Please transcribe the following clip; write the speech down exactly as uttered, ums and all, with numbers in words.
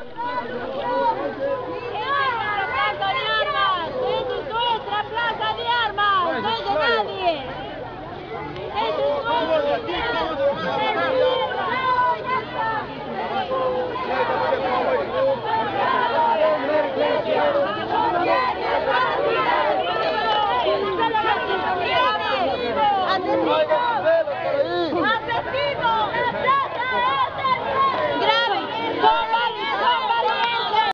¡Plaza de armas! ¡Esa es nuestra plaza de armas! ¡No es de nadie! ¡Esa es nuestra plaza!